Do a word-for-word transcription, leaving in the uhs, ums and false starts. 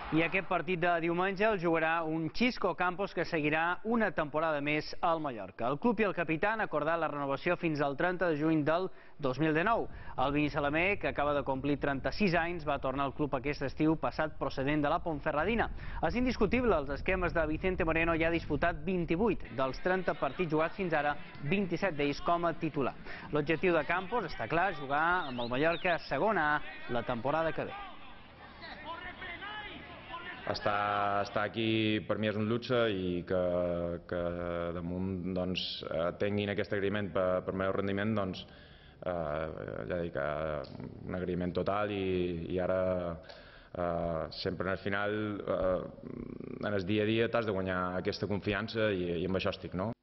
I aquest partit de diumenge el jugarà un Xisco Campos que seguirà una temporada més al Mallorca. El club i el capità han acordat la renovació fins al trenta de juny del dos mil dinou. El vinisalamer, que acaba de complir trenta-sis anys, va tornar al club aquest estiu passat procedent de la Ponferradina. És indiscutible, els esquemes de Vicente Moreno ja ha disputat vint-i-vuit dels trenta partits jugats fins ara, vint-i-set d'ells com a titular. L'objectiu de Campos està clar, jugar amb el Mallorca a segona A la temporada que ve. Estar, estar aquí per mi és un luxe i que, que damunt doncs, tinguin aquest agraïment per, per meu rendiment, doncs, eh, ja dic, eh, un agraïment total i, i ara eh, sempre al final, eh, en el dia a dia t'has de guanyar aquesta confiança i, i amb això estic, no?